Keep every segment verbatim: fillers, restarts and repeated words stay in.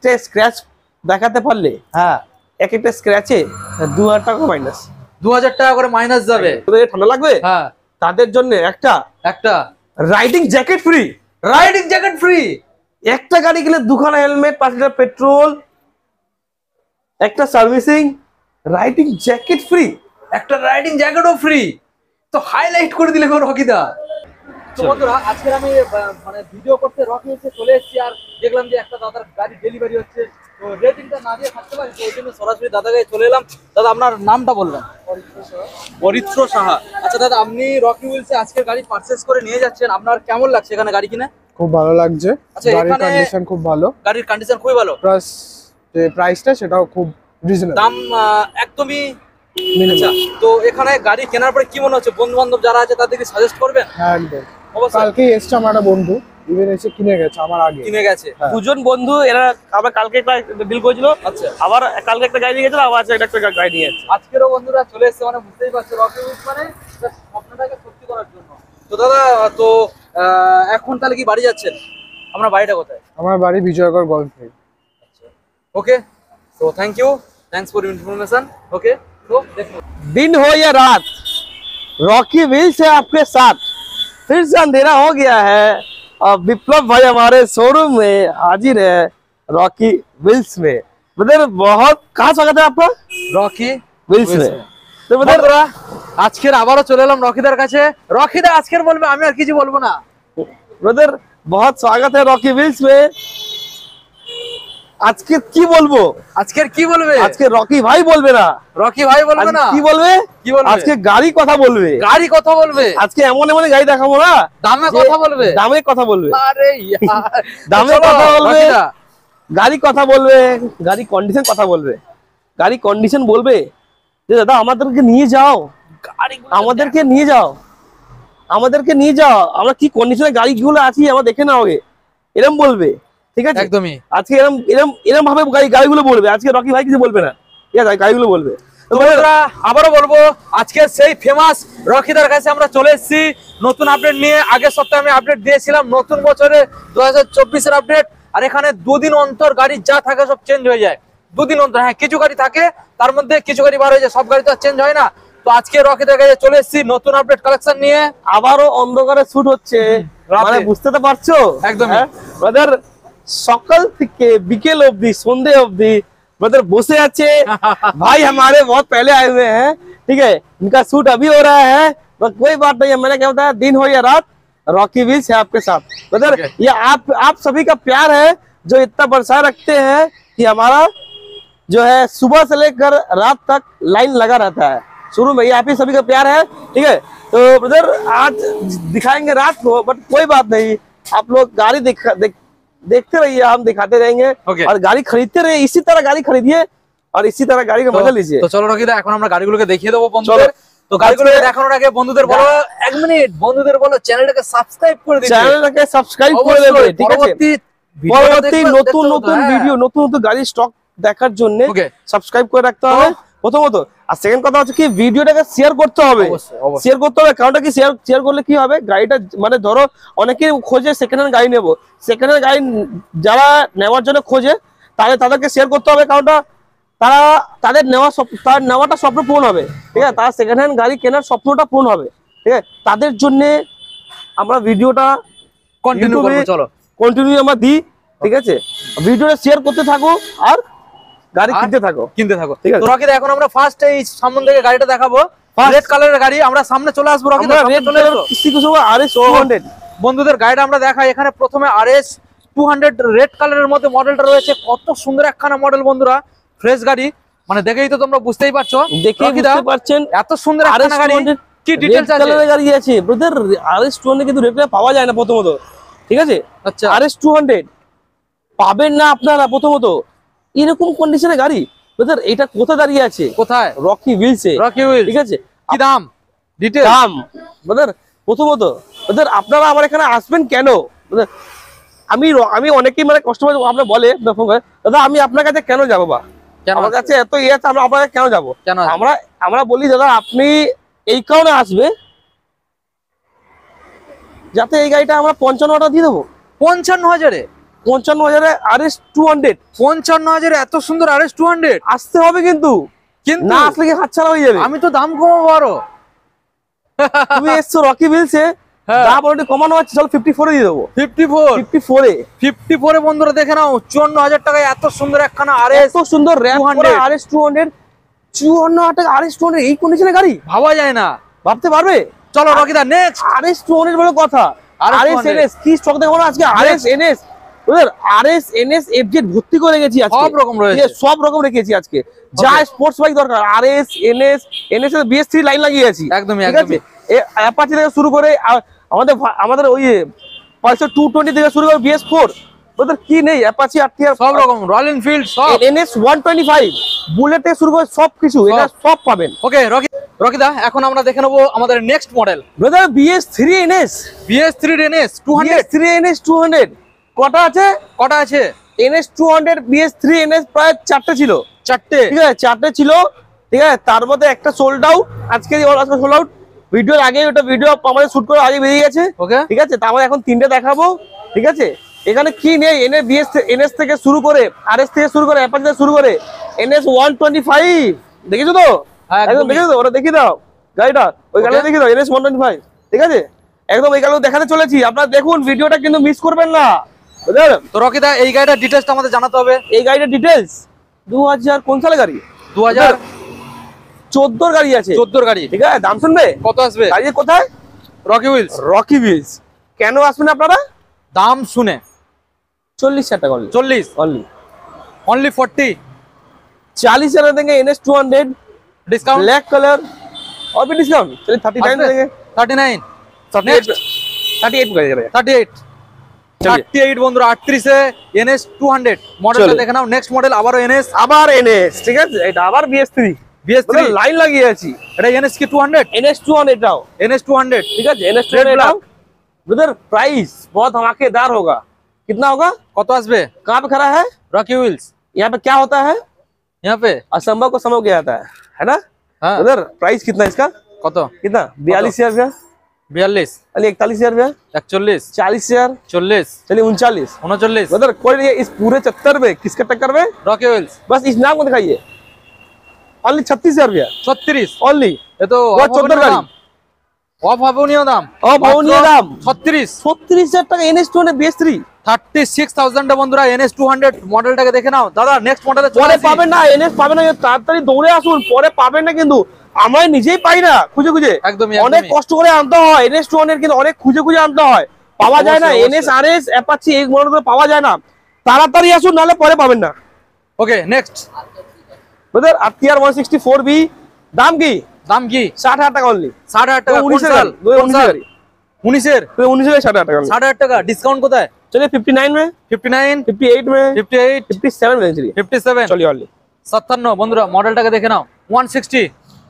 একটা স্ক্র্যাচ দেখাতে পারলে হ্যাঁ এক একটা স্ক্র্যাচে দু হাজার টাকা মাইনাস, দু হাজার টাকা করে মাইনাস যাবে। ঠান্ডা লাগবে হ্যাঁ, তাদের জন্য একটা একটা riding jacket free. Riding jacket free. একটা গাড়ি কিনলে দুখানা হেলমেট, পাঁচ লিটার পেট্রোল, একটা সার্ভিসিং, রাইডিং জ্যাকেট ফ্রি, একটা রাইডিং জ্যাকেটও ফ্রি। তো হাইলাইট করে দিলে কোন রকিদা। তো বন্ধুরা আজকে আমি মানে ভিডিও করতে রকি এসে চলে এসেছি, আর দেখলাম যে একটা দাদার গাড়ি ডেলিভারি হচ্ছে, তো রেটিংটা না দিয়ে থাকতে পারি, তো ওই জন্য সরাসরি দাদার কাছে চলে এলাম। দাদা আপনার নামটা বলবেন? পরিত্র সাহা। আচ্ছা দাদা, আপনি রকি হুইলসে আজকের গাড়ি পারচেজ করে নিয়ে যাচ্ছেন, আপনার কেমন লাগছে এখানে গাড়ি কিনে? খুব ভালো লাগছে। আচ্ছা, গাড়ির কন্ডিশন খুব ভালো, গাড়ির কন্ডিশন খুবই ভালো, প্লাস যে প্রাইসটা সেটাও খুব রিজনেবল, দাম একদমই। আচ্ছা, তো এখানে গাড়ি কেনার পরে কি মনে হচ্ছে, বন্ধু বান্ধব যারা আছে তাদেরকে সাজেস্ট করবেন? হ্যাঁ একদম। অবশ্যই। কালকেই এসছে আমার একটা বন্ধু, ইভেন এসে কিনে গেছে আমার আগে, কিনে গেছে। দুজন বন্ধু, এরা আবার কালকে একটা ডিল করেছিল। আচ্ছা, আবার কালকে একটা গাড়ি নিয়ে গেছিল, আবার আজকে একটা গাড়ি নিয়ে গেছে। আজকেরও বন্ধুরা চলে এসেছে, মানে বুঝতেই পারছো রকি হুইলস মানে স্বপ্নটাকে সত্যি করার জন্য। তো দাদা, তো এখন তাহলে কি বাড়ি যাচ্ছেন? আপনার বাড়িটা কোথায়? আমার বাড়ি বিজয়গড় গল্ফ। ওকে, তো thank you, thanks for information. Okay, तो देखो दिन हो या रात, रॉकी व्हील्स है आपके साथ। फिर से अंधेरा हो गया है और विप्लव भाई हमारे शोरूम में हाजिर है रॉकी व्हील्स में। ब्रदर बहुत कहाँ स्वागत है आपका রকি व्हील्स में। তো বন্ধুরা আজকের আবারও চলে এলাম রকিদার কাছে। রকিদা আজকের বলবে, আমি আর কিছু বলবো না। ब्रदर बहुत स्वागत है रॉकी व्हील्स में। আজকে কি বলবো, আজকের কি বলবে? আজকে রকি ভাই বলবে না, রকি ভাই বলবে আজকে না। কি বলবে? কি বলবে? আজকে গাড়ি কথা বলবে, গাড়ি কথা বলবে। আজকে এমন এমন গাড়ি দেখাবো না, দামে যে কথা বলবে। দামে কথা বলবে, আরে ইয়ার, দামে চলো, কথা বলবে, রকিদা। গাড়ি কথা বলবে, গাড়ি কন্ডিশন কথা বলবে। গাড়ি কন্ডিশন বলবে যে দাদা আমাদেরকে নিয়ে যাও, আমাদেরকে নিয়ে যাও, আমাদেরকে নিয়ে যাও, আমরা কি কন্ডিশনে গাড়িগুলো আছি আমরা দেখে নাও আগে, এরকম বলবে। ঠিক আছে, একদমই। আজকে এরকম এরকম এরকম ভাবে গাড়ি গাড়িগুলো বলবে। আজকে রকি ভাই কিছু বলবে না, ঠিক আছে, গাড়িগুলো বলবে। তো বন্ধুরা আবারও বলবো, আজকে সেই ফেমাস রকিদার কাছে আমরা চলে এসেছি নতুন আপডেট নিয়ে। আগের সপ্তাহে আমি আপডেট দিয়েছিলাম নতুন বছরে দু হাজার চব্বিশের আপডেট, আর এখানে দুদিন অন্তর গাড়ি যা থাকে সব চেঞ্জ হয়ে যায়। দুদিন অন্তর, হ্যাঁ কিছু গাড়ি থাকে, তার মধ্যে কিছু গাড়ি বার হয়ে যায়, সব গাড়ি তো চেঞ্জ হয় না। তো আজকে রকিদার কাছে চলে এসেছি নতুন আপডেট কালেকশন নিয়ে। আবারও অন্ধকারে শুট হচ্ছে, মানে বুঝতে তো পারছো একদম। ব্রাদার সকাল থেকে বিকেল অবধি সন্ধ্যে অবধি ब्रदर बसे अच्छे भाई हमारे बहुत पहले आए हुए हैं, ठीक है, इनका शूट अभी हो रहा है, बस कोई बात नहीं है। मैंने क्या बताया, दिन हो या रात रॉकी व्हील्स है आपके साथ ब्रदर। okay. ये आप आप सभी का प्यार है जो इतना बरसात रखते हैं कि हमारा जो है सुबह से लेकर रात तक लाइन लगा रहता है शुरू में। ये आप ही सभी का प्यार है, ठीक है। तो ब्रदर आज दिखाएंगे रात को, बट कोई बात नहीं, आप लोग गाड़ी दिखा देख देखते रहिए, हम दिखाते रहेंगे। okay. और गाड़ी खरीदते रहिए, इसी तरह गाड़ी खरीदिए और इसी तरह गाड़ी का मजा लीजिए। তো চলো রকিদা, এখন আমরা গাড়িগুলোকে দেখিয়ে দেবো বন্ধুদের। তো গাড়িগুলোকে দেখানোর আগে বন্ধুদের বলো, এক মিনিট বন্ধুদের বলো চ্যানেলটাকে সাবস্ক্রাইব করে দিতে। চ্যানেলটাকে সাবস্ক্রাইব করে দেবে, ঠিক আছে। পরবর্তী নতুন নতুন ভিডিও, নতুন নতুন গাড়ির স্টক দেখার জন্য সাবস্ক্রাইব করে রাখতে হবে প্রথমত। আর সেকেন্ড কথা হচ্ছে কি, ভিডিওটাকে শেয়ার করতে হবে, শেয়ার করতে হবে। কারণটা কি, শেয়ার শেয়ার করলে কি হবে, গাড়িটা মানে ধরো অনেকে খোঁজে সেকেন্ড হ্যান্ড গাড়ি নেবো, সেকেন্ড হ্যান্ড গাড়ি যারা নেওয়ার জন্য খোঁজে তাহলে তাদেরকে শেয়ার করতে হবে। কারণটা তারা তাদের নেওয়া তার নেওয়াটা স্বপ্ন পূরণ হবে, ঠিক আছে, তার সেকেন্ড হ্যান্ড গাড়ি কেনার স্বপ্নটা পূরণ হবে, ঠিক আছে। তাদের জন্য আমরা ভিডিওটা কন্টিনিউ করব, চলো কন্টিনিউ আমরা দিই, ঠিক আছে। ভিডিওটা শেয়ার করতে থাকো আর গাড়ি কিনতে থাকো কিনতে থাকো ঠিক আছে। তো রকিদা, এখন আমরা ফার্স্ট এই সামনে থেকে গাড়িটা দেখাবো, রেড কালারের গাড়ি। আমরা সামনে চলে আসবো রকিদা, রেড কালার কিসি কিছু আরএস টু হান্ড্রেড বন্ধুদের গাড়িটা আমরা দেখাই। এখানে প্রথমে আরএস টু হান্ড্রেড রেড কালারের মধ্যে মডেলটা রয়েছে, কত সুন্দর একখানা মডেল বন্ধুরা, ফ্রেশ গাড়ি, মানে দেখেই তো তোমরা বুঝতেই পারছো, দেখেই বুঝতে পারছেন এত সুন্দর একখানা গাড়ি। কি ডিটেইলস আছে? কালারের গাড়ি আছে ব্রাদার, আরএস টু হান্ড্রেড কিন্তু রেড কালার পাওয়া যায় না প্রথমত, ঠিক আছে। আচ্ছা, আরএস টু হান্ড্রেড পাবেন না আপনারা প্রথমত, এরকম কন্ডিশনে গাড়ি ব্রাদার। এটা কোথায় দাঁড়িয়ে আছে? কোথায়? রকি হুইলসে, রকি হুইলস, ঠিক আছে। কি দাম, ডিটেইলস দাম ব্রাদার প্রথমত ব্রাদার, আপনারা আমার এখানে আসবেন কেন ব্রাদার? আমি আমি অনেকেই মানে কাস্টমার আপনারা বলে দাদা আমি আপনার কাছে কেন যাবো, বা আমার কাছে এত ইয়ে আছে আমরা আপনার কেন যাবো? আমরা আমরা বলি দাদা আপনি এই কারণে আসবে যাতে এই গাড়িটা আমরা পঞ্চান্ন হাজার দিয়ে দেবো। পঞ্চান্ন হাজারে পঞ্চান্ন হাজারে আর এস টু হান্ড্রেড। পঞ্চান্ন হাজারে এত সুন্দর আর এস টু হান্ড্রেড আসতে হবে কিন্তু, কিন্তু না আসলে কি হাতছাড়া হয়ে যাবে। আমি তো দাম কমাবো আরো। তুমি এসছো রকি বিলসে, দাম অলরেডি কমানো আছে, চলো ফিফটি ফোরে দিয়ে দেবো। ফিফটি ফোর ফিফটি ফোরে ফিফটি ফোরে বন্ধুরা দেখে নাও, চুয়ান্ন হাজার টাকায় এত সুন্দর একখানা আর এস এত সুন্দর র্যাম two hundred. R S two hundred, চুয়ান্ন হাজার টাকা আর এস টু হান্ড্রেড, এই কন্ডিশনে গাড়ি ভাবা যায় না। ভাবতে পারবে? চলো রকিদা next. R S two hundred বলে কথা, R S R S two hundred. N S কি স্টক দেখো না আজকে, আর এস এন এস ওদের R S N S F Z ভর্তি করে রেখেছি আজকে, সব রকম রয়েছে। ঠিক আছে, সব রকম রেখেছি আজকে, যা স্পোর্টস বাইক দরকার R S N S N S এর বিএস থ্রি লাইন লাগিয়েছি একদমই, ঠিক আছে। অ্যাপাচি থেকে শুরু করে আ- আমাদের ভা- আমাদের ওই পালসার টু টোয়েন্টি থেকে শুরু করে বিএস ফোর, ওদের কি নেই, অ্যাপাচি আরটিআর সব রকম রয়্যাল এনফিল্ড সব। N S one twenty five Bullet থেকে শুরু করে সবকিছু এটা সব পাবেন। ওকে রকি রকিদা এখন আমরা দেখে নেবো আমাদের next model brother B S three N S, B S three N S two hundred. B S three N S two hundred কটা আছে? কটা আছে? N S two hundred B S three N S প্রায় চারটে ছিল, চারটে। ঠিক আছে, চারটে ছিল, ঠিক আছে, তার মধ্যে একটা সোল্ড আউট, আজকে আজকে সোল্ড আউট, ভিডিওর আগে ওটা ভিডিও আমাদের শুট করে আগে বেরিয়ে গেছে, ওকে ঠিক আছে, তারপরে এখন তিনটে দেখাবো, ঠিক আছে। এখানে কি নেই, এনএ বিএস এনএস থেকে শুরু করে আরএস থেকে শুরু করে অ্যাপাচি থেকে শুরু করে এনএস ওয়ান টোয়েন্টি ফাইভ দেখেছো তো? হ্যাঁ, একদম একদমই। দেখেছো তো? ওটা দেখিয়ে দাও গাড়িটা, ওই গাড়িটা Okay. দেখিয়ে দাও, এনএস ওয়ান টোয়েন্টি ফাইভ, ঠিক আছে, একদম এই গাড়িটা দেখাতে চলেছি, আপনারা দেখুন ভিডিওটা কিন্তু মিস করবেন না, বুঝলেন? তো রকিদা এই গাড়িটার ডিটেলসটা আমাদের জানাতে হবে। এই গাড়িটার ডিটেলস দু হাজার কোন সালে গাড়ি? দু হাজার চোদ্দোর গাড়ি আছে, চোদ্দোর গাড়ি। ঠিক আছে, দাম শুনবে? কত আসবে? গাড়ি কোথায়? Rocky wheels. Rocky wheels. কেন আসবেন আপনারা? দাম শুনে চল্লিশ হাজার টাকা অনলি, চল্লিশ, অনলি অনলি फोर्टी। चालीस हजार देंगे N S two hundred discount black colour और भी डिस्काउंट, चलिए थर्टी नाइन देंगे, থার্টি নাইন, थर्टी एट कर देंगे। থার্টি এইট, চলিয়ে। থার্টি এইট বন্ধুরা আটত্রিশে এনএস টু হান্ড্রেড মডেলটা চলিয়ে। দেখে নাও। নেক্সট মডেল আবারও এনএস আবার এনএস, ঠিক আছে, এটা আবার B S three, B S three. Line লাগিয়ে আছি, এটা এনএস কি two hundred, N S two hundred टाओ, एनएस टू हंड्रेड। ठीक है, NS two Red hundred black। टाओ, उधर प्राइस बहुत धमाकेदार होगा, कितना होगा? কত আসবে? कहाँ पे खड़ा है? রকি হুইলস यहाँ पे क्या होता है? यहाँ पे। असंभव को संभव किया जाता है, है ना? हाँ उधर प्राइस कितना इसका? কত? कितना? बयालीस हजार रुपया, বিয়াল্লিশ, चलिए इकतालीस हजार रुपया, একচল্লিশ, चालीस हजार, চল্লিশ, चलिए उनचालीस। উনচল্লিশ। उधर कोई नहीं है, इस पूरे चक्कर में किसका टक्कर में? রকি হুইলস बस इस नाम को दिखाइए, ओनली छत्तीस हजार रुपया, ছত্রিশ। ओनली এ তো वो चौदह गाड़ी অভাবনীয় দাম, অভাবনীয় দাম। ছত্রিশ। ছত্রিশ হাজার টাকা N S two hundred B S three thirty six thousand বন্ধুরা এনএস টু হান্ড্রেড মডেলটাকে দেখে নাও। দাদা নেক্সট মডেলে পরে পাবেন না, এনএস পাবেন না, তাড়াতাড়ি দৌড়ে আসুন, পরে পাবেন না কিন্তু, আমরা নিজেই পাই না খুঁজে খুঁজে, একদমই, অনেক একদমই। কষ্ট করে আনতে হয়, এনএস টু হান্ড্রেড কিন্তু অনেক খুঁজে খুঁজে আনতে হয়, পাওয়া যায় না, অবশ্যই, এনএস আরএস অ্যাপাচি এই মডেলগুলো পাওয়া যায় না, তাড়াতাড়ি আসুন নাহলে পরে পাবেন না। Okay next brother RTR one sixty four B দাম কি? দাম কি? ষাট হাজার টাকা অনলি, ষাট হাজার টাকা। কোন উনিশের সাল? গাড়ি, দু হাজার কোন উনিশের সাল? গাড়ি, উনিশের। उन्नीस से साठ हजार टाका, ষাট হাজার টাকা। ডিসকাউন্ট কোথায়? चलिए फिफ्टी नाइन में, ফিফটি নাইন, फिफ्टी एट में, ফিফটি এইট, फिफ्टी सेवन में, चलिए ফিফটি সেভেন, चलिए ऑनली সাতান্ন বন্ধুরা মডেলটাকে দেখে নাও। One sixty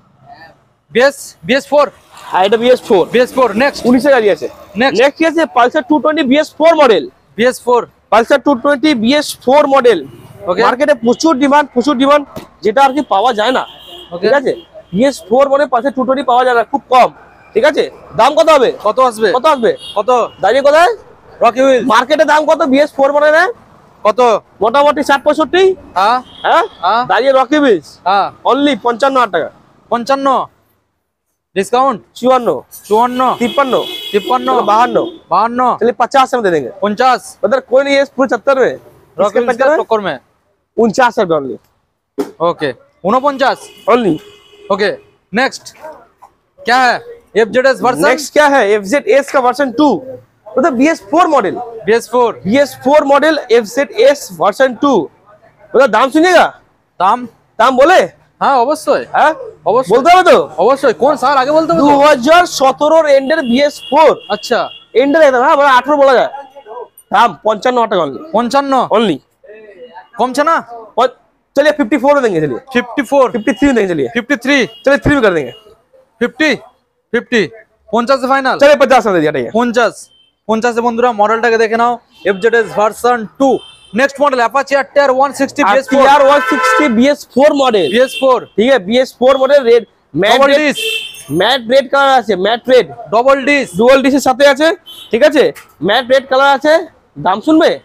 BS BS four, আর এটা BS four, BS four. Next উনিশ গাড়ি আছে, Next. নেক্সট কি আছে? Pulsar two twenty BS four model, BS four. Pulsar two twenty BS four model, Okay. মার্কেটে প্রচুর ডিমান্ড, প্রচুর ডিমান্ড, যেটা আর কি পাওয়া যায় না, Okay. ঠিক আছে, BS four model Pulsar two twenty পাওয়া যায় না, খুব কম, ঠিক আছে, দাম কত হবে? কত আসবে? কত আসবে? কত? দাঁড়িয়ে কোথায়? রকি হুইল মার্কেটে দাম কত বিএস ফোর মডেলের? কত? মোটামুটি ষাট পঁয়ষট্টি, হ্যাঁ হ্যাঁ, হ্যাঁ দাঁড়িয়ে রকি বিলস হ্যাঁ। অনলি পঞ্চান্ন হাজার টাকা, পঞ্চান্ন, ডিসকাউন্ট चुवान्न, চুয়ান্ন, तिप्पन, তিপ্পান্ন, बाहन, বাহান্ন, चलिए पचास में दे देंगे, পঞ্চাশ। उधर कोई नहीं है पूरे सत्तर में, রকি হুইলস टक्कर में। उनचास रुपये ओनली, ओके उनपचास। ओनली। ओके नेक्स्ट क्या है? FZS version. नेक्स्ट क्या है? एफ जेड एस का वर्जन टू, मतलब B S four model, BS four. B S four model F Z S version two, मतलब दाम सुनिएगा, দাম? दाम बोले, হ্যাঁ অবশ্যই, हाँ অবশ্যই बोलते হবে तो অবশ্যই। কোন সাল আগে বলতে হবে दो তো? हजार सत्रह एंडर बी एस फोर আচ্ছা एंडर है, हाँ मतलब अठारह बोला जाए, दाम पंचान्न टाका ओनली, পঞ্চান্ন। ओनली, কমছে না? चलिए फिफ्टी फोर में देंगे, चलिए ফিফটি ফোর, फिफ्टी थ्री में देंगे, चलिए ফিফটি থ্রি, चलिए थ्री में कर देंगे, ফিফটি, ফিফটি, পঞ্চাশে ফাইনাল। चलिए पचास में दे दिया, ठीक है। পঞ্চাশ, পঞ্চাশে বন্ধুরা মডেলটাকে দেখে নাও। FZS version two. Next model Apache RTR one sixty BS four, RTR one sixty BS four model, BS four. ठीक है, BS four model red matte double red, disc, matte red colour আছে, matte red double disc. Dual ডিসের সাথে আছে, ঠিক আছে, matte red colour আছে, দাম শুনবে?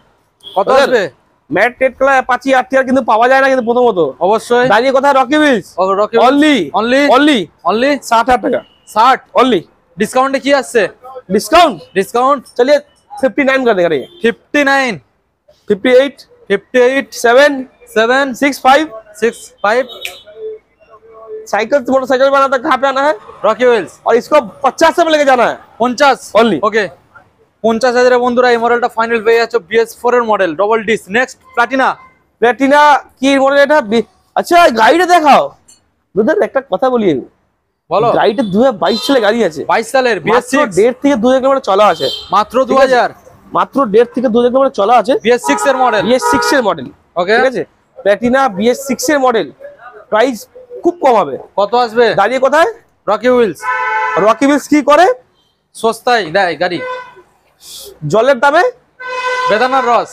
কত আসবে? Matte red colour Apache RTR কিন্তু পাওয়া যায় না কিন্তু প্রথমত। অবশ্যই। দাঁড়িয়ে কোথায় Rocky wheels? Rocky only only only only ষাট হাজার টাকা ষাট। অনলি। ডিসকাউন্টে কি আসছে? डिस्काउंट डिस्काउंट चलिए फिफ्टी नाइन कर देगा। Fifty nine fifty eight fifty eight seven seven six five six five. Cycle से मोटरसाइकिल बनाना था, कहाँ पे आना है? Rocky wheels. और इसको पचास से लेके जाना है পঞ্চাশ Only। ওকে পঞ্চাশ হাজারে বন্ধুরা এই মডেলটা ফাইনাল পেয়ে যাচ্ছে বিএস ফোর এর model double disc. Next Platina. Platina কি মডেল এটা? আচ্ছা গাড়িটা দেখাও ব্রাদার। একটা কথা বলি, বলো। গাড়িটা দু হাজার বাইশ সালে গাড়ি আছে, বাইশ সালের বিএস মাত্র সিক্স। দেড় থেকে দু হাজার কিলোমিটার চলা আছে, মাত্র দু ঠিক আছে? হাজার। মাত্র দেড় থেকে দু হাজার কিলোমিটার চলা আছে। বিএস সিক্স এর মডেল। বিএস সিক্স এর মডেল, ওকে ঠিক আছে? প্লাটিনা বিএস সিক্স এর মডেল, প্রাইস খুব কম হবে। কত আসবে? দাঁড়িয়ে কোথায়? Rocky wheels. রকি হুইলস কি করে? সস্তায় দেয় গাড়ি জলের দামে বেদানার রস।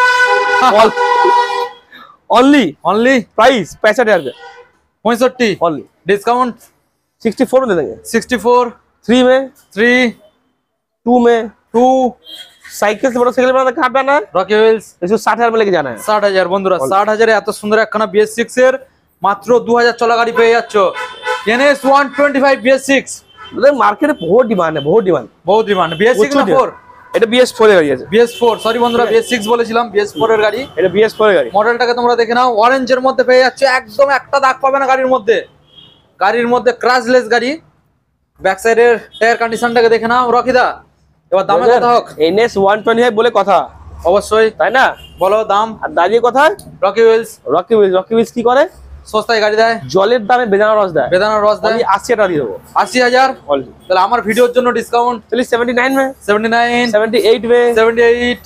অনলি অনলি प्राइस पैंसठ हजार रुपये পঁয়ষট্টি। ओनली। डिस्काउंट सिक्सटी फोर में दे देंगे, सिक्सटी फोर थ्री में, थ्री टू में। टू। साइकिल से मोटरसाइकिल बनाना कहाँ पे आना है? Rocky wheels. इसको साठ हजार में लेके जाना है। ষাট হাজার বন্ধুরা, ষাট হাজারে এত সুন্দর একখানা বিএস সিক্স এর মাত্র দু হাজার চলা গাড়ি পেয়ে যাচ্ছ। NS one twenty five BS six. मतलब मार्केट में बहुत डिमांड है, बहुत डिमांड। বহুত ডিমান্ড। বিএস সিক্স না ফোর? এটা বিএস ফোর এর গাড়ি আছে। বিএস ফোর, সরি বন্ধুরা বিএস সিক্স বলেছিলাম, বিএস ফোর এর গাড়ি। এটা বিএস ফোর এর গাড়ি। মডেলটাকে তোমরা দেখে নাও, অরেঞ্জের মধ্যে পেয়ে যাচ্ছে, একদম একটা দাগ পাবে না গাড়ির মধ্যে। গাড়ির মধ্যে ক্রাশলেস গাড়ি। ব্যাক সাইডের টায়ার কন্ডিশনটাকে দেখে নাও রকিদা। এবার দামে কথা হোক। এনএস ওয়ান টোয়েন্টি ফাইভ বলে কথা, অবশ্যই তাই না? বলো দাম। আর দাঁড়িয়ে কোথায়? Rocky wheels. Rocky wheels. Rocky wheels কি করে? সস্তায় গাড়ি দেয়, জলের দামে বেদানা রস দেয়। বেদানার রস দেয়। অনলি আশি টাকা দিয়ে দেবো। আশি হাজার। অনলি। তাহলে আমার ভিডিওর জন্য ডিসকাউন্ট चलिए सेवेंटी नाइन में, সেভেন্টি নাইন सेवेंटी एट में, সেভেন্টি এইট।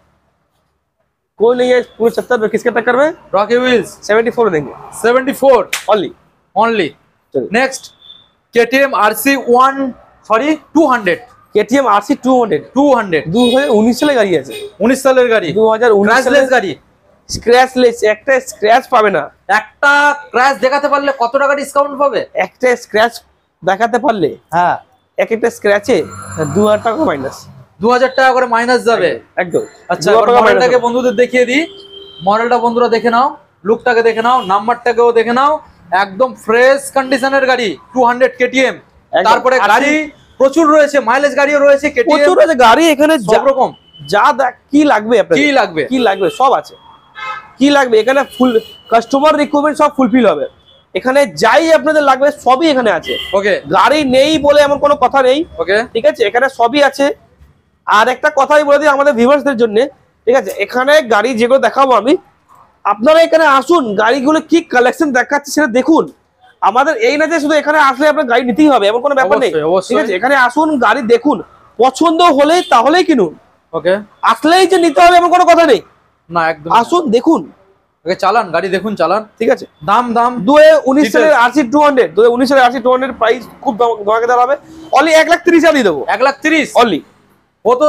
कोई नहीं है पूरे सत्तर में। किसके टक्कर में? Rocky wheels. सेवेंटी फोर देंगे সেভেন্টি ফোর ओनली। অনলি। চলো। Next KTM RC one sorry two hundred. KTM RC two hundred two hundred দু হাজার উনিশ সালে গাড়ি আছে। উনিশ সালের গাড়ি। দু হাজার উনিশ সালে ক্র্যাশলেস গাড়ি। স্ক্র্যাচলেস, একটা স্ক্র্যাচ পাবে না। একটা ক্র্যাশ দেখাতে পারলে কত টাকা ডিসকাউন্ট পাবে? একটা স্ক্র্যাচ দেখাতে পারলে হ্যাঁ এক একটা স্ক্র্যাচে দু হাজার টাকা মাইনাস। দু হাজার টাকা করে মাইনাস যাবে। একদম। আচ্ছা এবার মডেলটাকে বন্ধুদের দেখিয়ে দিই। মডেলটা বন্ধুরা দেখে নাও, লুকটাকে দেখে নাও, নাম্বারটাকেও দেখে নাও, একদম ফ্রেশ কন্ডিশনের গাড়ি টু হান্ড্রেড কেটিএম। একদম। তারপরে গাড়ি প্রচুর রয়েছে, মাইলেজ গাড়িও রয়েছে কেটিএম, প্রচুর আছে গাড়ি এখানে। সব রকম যা দেখ কি লাগবে আপনার, কি লাগবে কি লাগবে সব আছে। কি লাগবে এখানে ফুল কাস্টমার রিকোয়ারমেন্ট সব ফুলফিল হবে। এখানে যাই আপনাদের লাগবে সবই এখানে আছে। ওকে গাড়ি নেই বলে এমন কোনো কথা নেই, ওকে ঠিক আছে? এখানে সবই আছে। আর একটা কথাই বলে দিই আমাদের ভিউয়ার্সদের জন্য, ঠিক আছে? এখানে গাড়ি যেগুলো দেখাবো আমি, আপনারা এখানে আসুন, গাড়িগুলো কি কালেকশন দেখাচ্ছে সেটা দেখুন। আমাদের এই না যে শুধু এখানে আসলে আপনার গাড়ি নিতেই হবে এমন কোনো ব্যাপার নেই, অবশ্যই, অবশ্যই। ঠিক আছে? এখানে আসুন, গাড়ি দেখুন, পছন্দ হলেই তাহলেই কিনুন। ওকে আসলেই যে নিতে হবে এমন কোনো কথা নেই। না একদম আসুন দেখুন, ওকে চালান গাড়ি দেখুন, চালান। ঠিক আছে? দাম দাম দু হাজার উনিশ Details। সালের আরসি টু হান্ড্রেড দু হাজার উনিশ সালের আরসি টু হান্ড্রেড প্রাইস খুব ধমাকেদার হবে। অনলি এক লাখ তিরিশ হাজার দিয়ে দেবো। এক লাখ তিরিশ অনলি। ও তো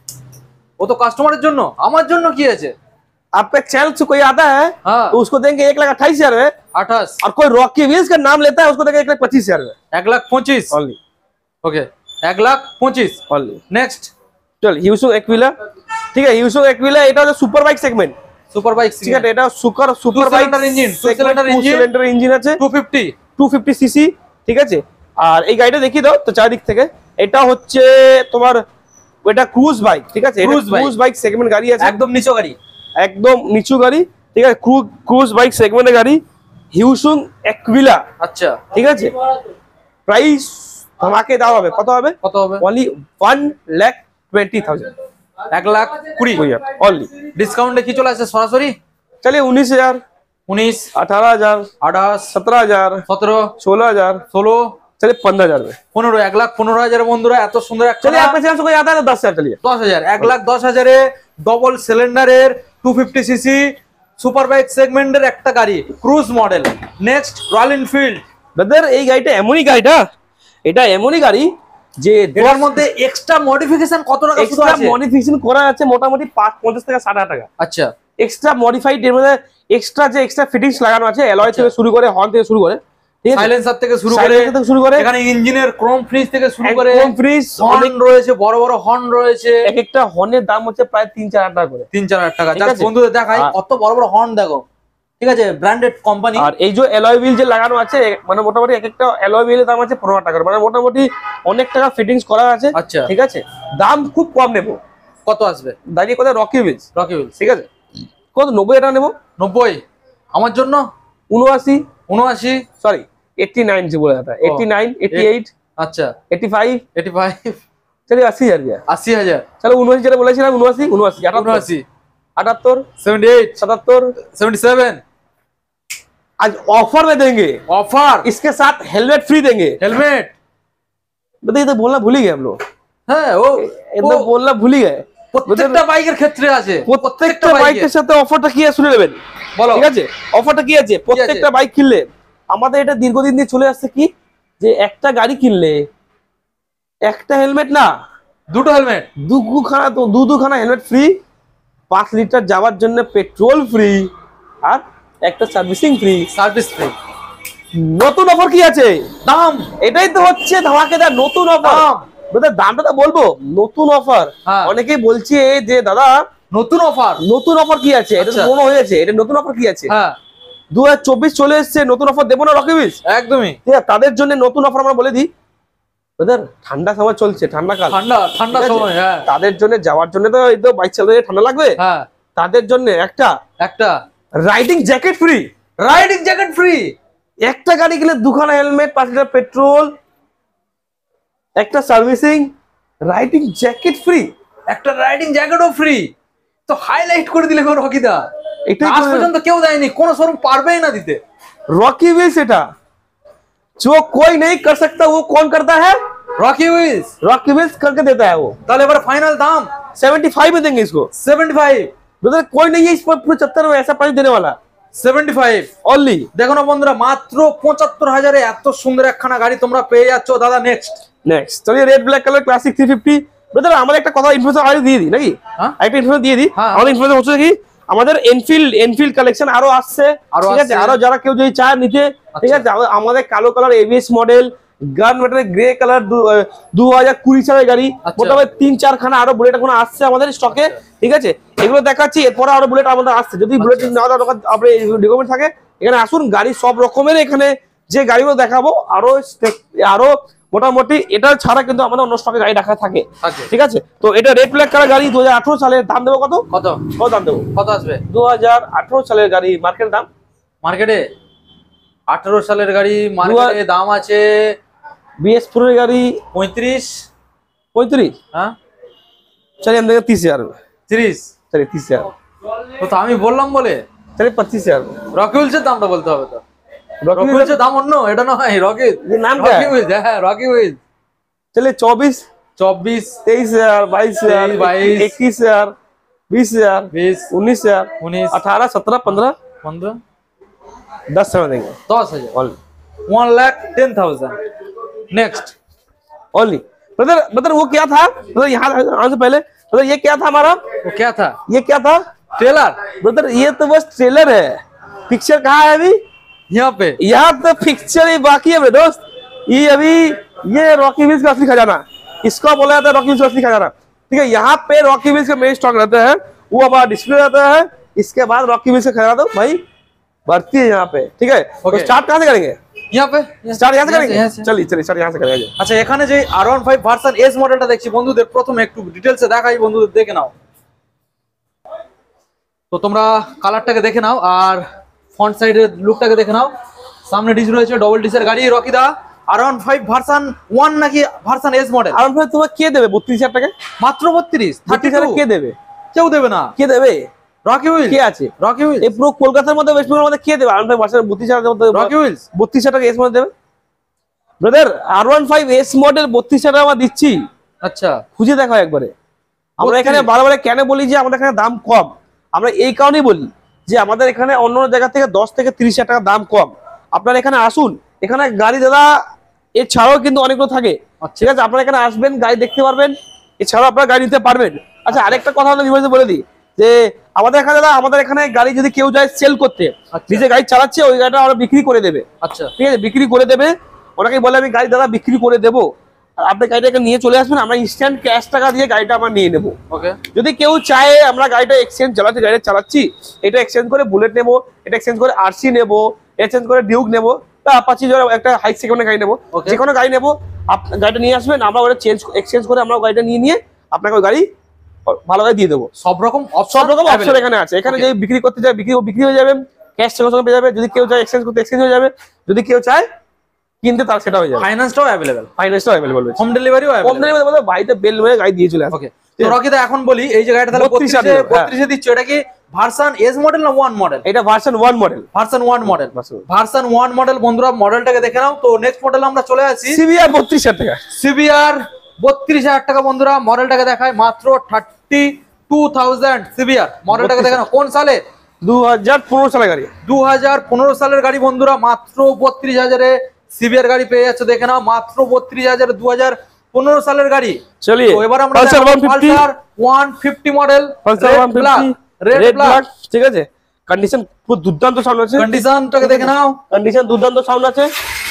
ও তো কাস্টমারের জন্য, আমার জন্য কি আছে? आपका चैनल से कोई आता है हाँ तो उसको देंगे एक लाख अट्ठाईस हजार में, আঠাশ। और कोई रॉकी व्हील्स का नाम लेता है उसको देंगे एक लाख पच्चीस हजार में এক লাখ পঁচিশ ओनली। ওকে এক লাখ পঁচিশ। ओनली। নেক্সট चल হিউসুং একুইলা, ঠিক আছে? হিউসুং একুইলা এটা হচ্ছে super bike segment, super bike, ঠিক আছে? এটা super super bike cylinder engine, two cylinder engine। Cylinder engine আছে, two fifty two fifty CC, ঠিক আছে? আর এই গাড়িটা দেখিয়ে দাও তো চারিদিক থেকে। এটা হচ্ছে তোমার এটা ক্রুজ বাইক, ঠিক আছে? এটা Cruise bike। Cruise bike segment গাড়ি আছে, একদম নিচু গাড়ি, একদম নিচু গাড়ি, ঠিক আছে? ক্রুজ বাইক সেগমেন্টের গাড়ি হিউসুং একুইলা, আচ্ছা ঠিক আছে? প্রাইস ধমাকে দাও হবে, কত হবে? কত হবে? Only one lakh twenty thousand এক লাখ কুড়ি। অনলি। ডিসকাউন্টে কি চলে আসছে সরাসরি? चलिए उन्नीस हजार, উনিশ, अठारह हजार, আঠাশ, सत्रह हजार, সতেরো, सोलह हजार, ষোলো, चलिए पंद्रह हजार में। পনেরো। এক লাখ পনেরো হাজার বন্ধুরা, এত সুন্দর একটা चलिए आपके चैनल से कोई आता है तो दस हजार चलिए। দশ হাজার, এক লাখ দশ হাজারে ডবল সিলিন্ডারের two fifty CC super bike সেগমেন্টের একটা গাড়ি, cruise model. Next Royal Enfield. Brother এই গাড়িটা এমনই গাড়িটা, এটা এমনই গাড়ি যে এটার মধ্যে এক্সট্রা মডিফিকেশন কত টাকা শুধু এক্সট্রা আছে? মডিফিকেশন করা আছে মোটামুটি পাঁচ পঞ্চাশ থেকে ষাট হাজার টাকা। আচ্ছা এক্সট্রা মডিফাইড এর মধ্যে এক্সট্রা যে এক্সট্রা ফিটিংস লাগানো আছে, অ্যালয় থেকে শুরু করে হর্ন থেকে শুরু করে ঠিক আছে সাইলেন্সার থেকে শুরু করে সাইলেন্সার থেকে শুরু করে এখানে ইঞ্জিনের ক্রোম ফ্রিজ থেকে শুরু করে ক্রোম ফ্রিজ হর্ন রয়েছে, বড় বড় হর্ন রয়েছে। এক একটা হর্নের দাম হচ্ছে প্রায় তিন চার হাজার টাকা করে, তিন চার হাজার টাকা। ঠিক জাস্ট আছে? বন্ধুদের দেখাই আর- কত বড় বড় হর্ন দেখো, ঠিক আছে, ব্র্যান্ডেড কোম্পানি। আর এই যে অ্যালয় হুইল যে লাগানো আছে মানে মোটামুটি এক একটা অ্যালয় হুইলের দাম আছে পনেরো হাজার টাকা, মানে মোটামুটি অনেক টাকা ফিটিংস করা আছে। আচ্ছা, ঠিক আছে, দাম খুব কম নেবো। কত আসবে? দাঁড়িয়ে কোথায় রকি হুইলস, রকি হুইলস ঠিক আছে, কত নব্বই টাকা নেবো। নব্বই আমার জন্য, উনআশি উনআশি, সরি এইটটি নাइन से बोला जाता है, एट्टी नाइन, एट्टी एट, আচ্ছা एट्टी फाइव, এইটি ফাইভ, चलिए अस्सी हजार गया। আশি হাজার, चलो उनआसी যেটা বলেছিলাম উনআশি, উনআশি, উনআশি, अठहत्तर, সেভেন্টি এইট, सतहत्तर, সেভেন্টি সেভেন। आज ऑफर में देंगे, অফার, इसके साथ हेलमेट फ्री देंगे। হেলমেট, बताइए तो बोलना भूल ही गए हम लोग, হ্যাঁ ও ये तो ও बोलना भूल ही गए। প্রত্যেকটা বাইকের ক্ষেত্রে আছে, প্রত্যেকটা বাইকের সাথে অফারটা কি আছে শুনে নেবেন, বলো। ঠিক আছে, অফারটা কি আছে প্রত্যেকটা বাইক কিনলে আমাদের এটা দীর্ঘদিন দিয়ে চলে আসছে কি যে একটা গাড়ি কিনলে একটা হেলমেট না দুটো হেলমেট, দুখানা তো দু দুখানা হেলমেট ফ্রি, পাঁচ লিটার যাওয়ার জন্য পেট্রোল ফ্রি, আর একটা সার্ভিসিং ফ্রি। Service free. নতুন অফার কি আছে? দাম, এটাই তো হচ্ছে ধামাকেদার নতুন অফার। দাম। দাদা দামটা তো বলবো, নতুন অফার। হ্যাঁ। অনেকেই বলছে যে দাদা নতুন অফার, নতুন অফার কি আছে, এটা তো আচ্ছা। পুরনো হয়েছে, এটা নতুন অফার কি আছে? হ্যাঁ দু হাজার চব্বিশ চলে এসছে, নতুন অফার দেবো না রকি হুইলস? একদমই। ঠিক আছে, তাদের জন্য নতুন অফার আমরা বলে দিই। ব্রাদার ঠান্ডা সময় চলছে, ঠান্ডা কাল, ঠান্ডা ঠান্ডা ঠিক আছে? সময়, হ্যাঁ তাদের জন্য যাওয়ার জন্য তো এই তো বাইক চালাতে ঠান্ডা লাগবে, হ্যাঁ, তাদের জন্য একটা একটা riding jacket free. Riding jacket free. একটা গাড়ি কিনলে দুখানা হেলমেট, পাঁচ লিটার পেট্রোল, একটা সার্ভিসিং, রাইডিং জ্যাকেট ফ্রি, একটা রাইডিং জ্যাকেটও ফ্রি। তো হাইলাইট করে দিলে গো রকিদা, এটাই আজ পর্যন্ত কেউ দেয়নি, কোন শোরুম পারবেই না দিতে। रॉकी व्हील्स এটা जो कोई नहीं कर सकता वो कौन करता है? Rocky wheels. रॉकी व्हील्स करके देता है वो। তাহলে এবার ফাইনাল দাম पचहत्तर में देंगे इसको। সেভেন্টি ফাইভ, ब्रदर कोई नहीं है इस पर पचहत्तर में ऐसा प्राइस देने वाला, সেভেন্টি ফাইভ। ओनली। দেখো না বন্ধুরা, মাত্র পঁচাত্তর হাজারে এত সুন্দর একখানা গাড়ি তোমরা পেয়ে যাচ্ছ দাদা। নেক্সট नेक्स्ट चलिए red black colour classic three fifty. Brother আমাদের একটা কথা ইনফরমেশন আগে দিয়ে দিই নাকি? হ্যাঁ একটা ইনফরমেশন দিয়ে দিই। হ্যাঁ। আমাদের ইনফরমেশন হচ্ছে কি আমাদের এনফিল্ড এনফিল্ড কালেকশন আরো আসছে, আরো ঠিক আছে, আসছে। আরো যারা কেউ যদি চায় নিতে, ঠিক আছে, আমা- আমাদের কালো colour ABS model, gun metal grey colour দু হাজার কুড়ি সালের গাড়ি আচ্ছা। মোটামুটি তিন চারখানা আরো বুলেট এখন আসছে আমাদের স্টকে, ঠিক আছে, এগুলো দেখাচ্ছি। এরপরে আরো বুলেট আমাদের আসছে, যদি বুলেট নেওয়া দরকার আপনি রিকমেন্ড থাকে এখানে আসুন। গাড়ি সব রকমের এখানে যে গাড়িগুলো দেখাবো আরো step- আরো মোটামুটি এটা ছাড়া কিন্তু আমাদের অন্য স্টকে গাড়ি রাখা থাকে, আছে। ঠিক আছে। তো এটা রেড ব্ল্যাক কালার গাড়ি দু হাজার আঠারো সালের, দাম দেবো কত? কত কত দাম দেবো? কত আসবে? দু হাজার আঠারো সালের গাড়ি মার্কেট দাম মার্কেটে আঠারো সালের গাড়ি মার্কেটে দাম আছে बीएस फोर गाड़ी পঁয়ত্রিশ। पैंतीस। হ্যাঁ चलिए हम देंगे तीस हजार में। তিরিশ। चलिए तीस हजार, তো তো আমি বললাম বলে चलिए पच्चीस हजार में। রকি হুইলসের দামটা বলতে হবে তো। रॉकी রকি হুইলসের দাম অন্য, এটা নয় রকি। ये नाम क्या রকি है? হুইলস, হ্যাঁ রকি হুইলস। चलिए चौबीस, চব্বিশ, तेईस हजार, बाईस हजार, तेईस, बाईस, इक्कीस हजार, बीस हजार, বিশ, उन्नीस हजार, উনিশ, अठारह, सत्रह, पंद्रह, পনেরো, दस समय देंगे দশ হাজার। Only. One lakh ten thousand. Next only brother brother वो क्या था ब्रदर, यहाँ आने से पहले ब्रदर ये क्या था हमारा, वो क्या था? ये क्या था ट्रेलर ब्रदर? ये तो बस ट्रेलर है, पिक्चर कहाँ है अभी? यहाँ पे। यहाँ तो पिक्चर ही बाकी है मेरे दोस्त। ये अभी ये रॉकी व्हील्स का असली खजाना, इसको बोला जाता है रॉकी व्हील्स का असली खजाना, ठीक है। यहाँ पे रॉकी व्हील्स का मेन स्टॉक रहता है, वो हमारा डिस्प्ले रहता है, इसके बाद रॉकी व्हील्स का खजाना तो भाई बढ़ती है यहाँ पे, ठीक है। तो Okay. स्टार्ट कहाँ से करेंगे? यहाँ पे स्टार्ट यहाँ से यहाँ करेंगे, यहाँ से। चलिए चलिए स्टार्ट यहाँ से करेंगे। আচ্ছা, এখানে যে আর ওয়ান ফাইভ ভার্সন এস মডেলটা দেখছি বন্ধুদের, প্রথমে একটু ডিটেলসে দেখাই, বন্ধুদের দেখে নাও। তো তোমরা কালারটাকে দেখে নাও আর ফ্রন্ট সাইডের লুকটাকে দেখে নাও। সামনে ডিস রয়েছে, ডবল ডিসের গাড়ি রকিদা। R one five version one নাকি ভার্সন এস মডেল? আর ভাই তোমার কে দেবে বত্রিশ হাজার টাকা? মাত্র বত্রিশ, থার্টি বত্রিশ হাজার কে দেবে? কেউ দেবে না। কে দেবে? রকি হুইল কে আছে? রকি হুইল, এই পুরো কলকাতার মধ্যে ওয়েস্ট বেঙ্গলের মধ্যে কে দেবে? আর ভাই বাসার বত্রিশ হাজার মধ্যে রকি হুইলস। বত্রিশ হাজার টাকা এস মডেল দেবে? Brother R one five S model বত্রিশ হাজার টাকা আমরা দিচ্ছি, আচ্ছা খুঁজে দেখো একবারে। আমরা এখানে বত্রিশ। বারবার কেন বলি যে আমাদের এখানে দাম কম, আমরা এই কারণেই বলি যে আমাদের এখানে অন্য জায়গা থেকে দশ থেকে তিরিশ হাজার টাকা দাম কম। আপনারা এখানে আসুন, এখানে গাড়ি দাদা এছাড়াও কিন্তু অনেকগুলো থাকে, ঠিক আছে। আপনারা এখানে আসবেন, গাড়ি দেখতে পারবেন, এছাড়াও আপনারা গাড়ি নিতে পারবেন। আচ্ছা আরেকটা কথা আমরা বিভাজিত বলে দিই, যে আমাদের এখানে দাদা আমাদের এখানে গাড়ি যদি কেউ যায় সেল করতে, আচ্ছা। নিজে গাড়ি চালাচ্ছে ওই গাড়িটা আমরা বিক্রি করে দেবে। আচ্ছা ঠিক আছে, বিক্রি করে দেবে। ওনাকে বলে আমি গাড়ি দাদা বিক্রি করে দেবো, আর আপনি গাড়িটাকে নিয়ে চলে আসবেন, আমরা ইনস্ট্যান্ট ক্যাশ টাকা দিয়ে গাড়িটা আমরা নিয়ে নেবো। ওকে। যদি কেউ চায় আমরা গাড়িটা এক্সচেঞ্জ চালাচ্ছি, গাড়িটা চালাচ্ছি, এটা এক্সচেঞ্জ করে বুলেট নেবো, এটা এক্সচেঞ্জ করে আরসি নেবো, এক্সচেঞ্জ করে ডিউক নেবো, বা আপাচি একটা হাই সেগমেন্টের গাড়ি নেবো, Okay. যে কোনো গাড়ি নেবো, আপনার গাড়িটা নিয়ে আসবেন, আমরা ওটা চেঞ্জ এক্সচেঞ্জ করে আমরা গাড়িটা নিয়ে নিয়ে আপনাকে ওই গাড়ি ভালো গাড়ি দিয়ে দেবো। সব রকম সব রকম অপশন এখানে আছে। এখানে Okay. যদি বিক্রি করতে চায় বিক্রি বিক্রি হয়ে যাবে, ক্যাশ সঙ্গে সঙ্গে পেয়ে যাবে। যদি কেউ চায় এক্সচেঞ্জ করতে এক্সচেঞ্জ হয়ে যাবে, যদি কেউ চায় কিনতে তার সেটা হয়ে যাবে। ফাইন্যান্সটাও অ্যাভেলেবেল, ফাইন্যান্সটাও অ্যাভেলেবল রয়েছে, হোম ডেলিভারিও কম অ্যাভেলেবল। দামে বলতে বাড়িতে বেল মেরে গাড়ি দিয়ে চলে আসে। ওকে। তো রকিদা এখন বলি এই যে গাড়িটা তাহলে বত্রিশ বত্রিশে আছে, হ্যাঁ। বত্রিশে দিচ্ছ, এটা কি ভার্সন এস মডেল না ওয়ান মডেল? এটা version one model. Version one model, Version one। Version one model. বন্ধুরা মডেলটাকে দেখে নাও। তো নেক্সট মডেল আমরা চলে আসি সিবিআর বত্রিশ হাজার টাকা। সিবিআর বত্রিশ হাজার টাকা। বন্ধুরা মডেলটাকে দেখায় মাত্র থার্টি টু থাউজেন্ড। সিবিআর মডেলটাকে দেখে নাও, কোন সালে? দু হাজার পনেরো সালের গাড়ি। দু হাজার পনেরো সালের গাড়ি। বন্ধুরা মাত্র বত্রিশ হাজারে সিবিআর গাড়ি পেয়ে যাচ্ছে, দেখে নাও মাত্র বত্রিশ হাজারে দু হাজার পনেরো সালের গাড়ি। চলিয়ে তো এবার আমরা Pulsar one fifty, Pulsar one fifty model, Pulsar one fifty red red black. Black. ঠিক আছে, কন্ডিশন খুব দুর্দান্ত সাউন্ড আছে, কন্ডিশনটাকে দেখে নাও, কন্ডিশন দুর্দান্ত সাউন্ড আছে।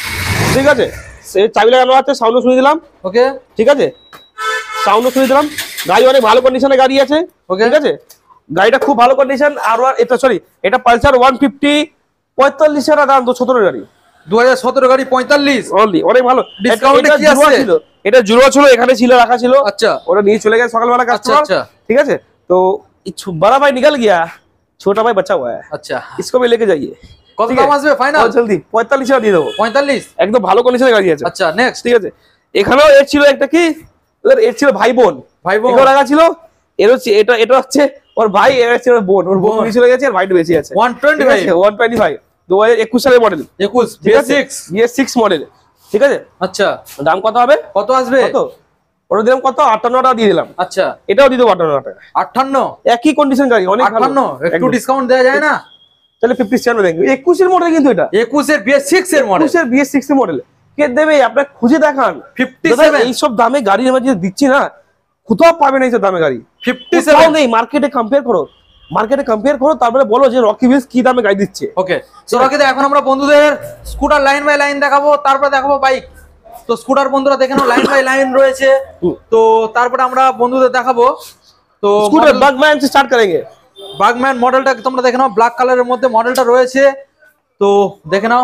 ঠিক আছে, সে চাবি লাগানো আছে, সাউন্ডও শুনে দিলাম। ওকে। ঠিক আছে, সাউন্ডও শুনে দিলাম। গাড়ি অনেক ভালো কন্ডিশনে গাড়ি আছে। Okay. ঠিক আছে, গাড়িটা খুব ভালো কন্ডিশন। আর এটা সরি এটা পালসার ওয়ান ফিফটি পঁয়তাল্লিশ হাজার দাম, তো সতেরো গাড়ি, দু হাজার সতেরো গাড়ি পঁয়তাল্লিশ। অনলি, অনেক ভালো। Discount এ এটা কি জুড়োয়া আছে? ছিল, এটা জুড়োয়া ছিল, এখানে ছিল, রাখা ছিল। আচ্ছা ওরা নিয়ে চলে গেছে সকালবেলা কাস্টমার। अच्छा। ठीक है, तो छु- बड़ा भाई निकल गया, छोटा भाई बचा हुआ है, আচ্ছা इसको भी लेके जाइए। কত ঠিক দাম আছে? আসবে ফাইনাল? बहुत जल्दी পঁয়তাল্লিশ হাজার দিয়ে দেবো, পঁয়তাল্লিশ। একদম ভালো কন্ডিশনে গাড়ি আছে। আচ্ছা নেক্সট। ঠিক আছে, এখানেও এর ছিল একটা কি, ওদের এর ছিল ভাই বোন, ভাই বোন। এখানেও রাখা ছিল। এর হচ্ছে এটা এটা হচ্ছে ওর ভাই, এর হচ্ছে ওর বোন, ওর বোন বোন। নিয়ে চলে গেছে, আর ভাইটা বেশি আছে। One twenty five. One twenty five দু হাজার একুশ সালের মডেল। একুশ ঠিক আছে, সিক্স। BS six model. ঠিক আছে, আচ্ছা দাম কত হবে? কত আসবে? কত ওটা দিলাম, কত আটান্ন টাকা দিয়ে দিলাম। আচ্ছা এটাও দিয়ে দেবো আটান্ন টাকা, আটান্ন। একই কন্ডিশন গাড়ি, অনেক ভালো। আটান্ন একটু একদম। ডিসকাউন্ট দেওয়া যায় না? তাহলে ফিফটি সেভেন দেখবে, একুশের মডেল কিন্তু এটা, একুশের বিএস সিক্স এর মডেল। একুশের বিএস সিক্স এর মডেল। কে দেবে? আপনার খুঁজে দেখান। ফিফটি দাদা, সেভেন। এইসব দামে গাড়ি আমরা যে দিচ্ছি না, কোথাও পাবে না এইসব দামে গাড়ি, ফিফটি কোথাও সেভেন নেই। মার্কেটে কম্পেয়ার করো, মার্কেটে কম্পেয়ার করো, তারপরে বলো যে রকি ভিলস কি দামে গাড়ি দিচ্ছে। ওকে। তো রকিদা এখন আমরা বন্ধুদের স্কুটার লাইন বাই লাইন দেখাবো, তারপরে দেখাবো বাইক। তো স্কুটার বন্ধুরা দেখে নাও, লাইন বাই লাইন রয়েছে। হুম। তো তারপরে আমরা বন্ধুদের দেখাবো। তো স্কুটার বাগম্যান से स्टार्ट करेंगे। বাগম্যান মডেলটা তোমরা দেখে নাও, ব্ল্যাক কালারের মধ্যে মডেলটা রয়েছে। তো দেখে নাও,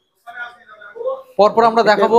পরপর আমরা দেখাবো।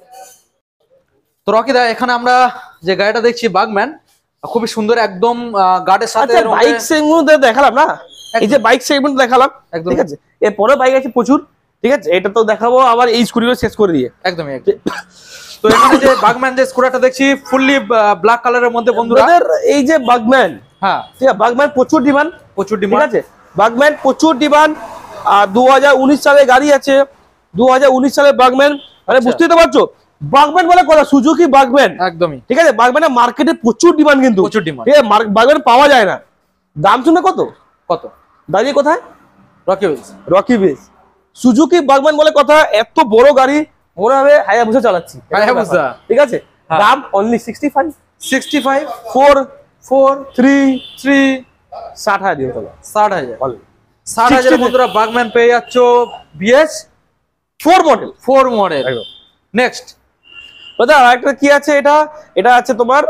তো রকিদা এখানে আমরা যে গাড়িটা দেখছি বাগম্যান, খুবই সুন্দর, একদম গার্ডের সাথে আচ্ছা, বাইক সেগমেন্ট দেখালাম না, এই যে বাইক সেগমেন্ট দেখালাম, একদম। ঠিক আছে। এরপরে বাইক আছে প্রচুর, ঠিক আছে, এটা তো দেখাবো আবার এই স্কুটিগুলো শেষ করে দিয়ে। একদমই একদম। তো এখানে যে বাগম্যান যে স্কুটারটা দেখছি ফুললি ব্ল্যাক কালারের মধ্যে বন্ধুরা। আমাদের এই যে বাগম্যান, হ্যাঁ ঠিক আছে, বাগম্যান প্রচুর ডিমান্ড, প্রচুর ঠিক ডিমান্ড। আছে, বাগম্যান প্রচুর ডিমান্ড। আর দু হাজার উনিশ সালে গাড়ি আছে, দু হাজার উনিশ সালে বাগম্যান, মানে বুঝতেই তো পারছো, বাগম্যান বলে কথা, সুজুকি বাগম্যান, একদমই ঠিক আছে। বাগম্যানের মার্কেটে প্রচুর ডিমান্ড, কিন্তু প্রচুর ডিমান্ড। ঠিক আছে, বাগম্যান পাওয়া যায় না। দাম শুনে কত কত? দাঁড়িয়ে কোথায়? Rocky wheels. Rocky wheels, Suzuki Burgman বলে কথা, এত বড় গাড়ি মনে হবে হায়াবুসা চালাচ্ছি, হায়াবুসা। ঠিক আছে। দাম only sixty five, sixty five four four three three ষাট হাজার দিয়ে চলো ষাট হাজার অনলি। ষাট হাজার বন্ধুরা বাগম্যান পেয়ে যাচ্ছ BS four model, four model. একদম। নেক্সট দাদা আরেকটা কি আছে, এটা এটা আছে তোমার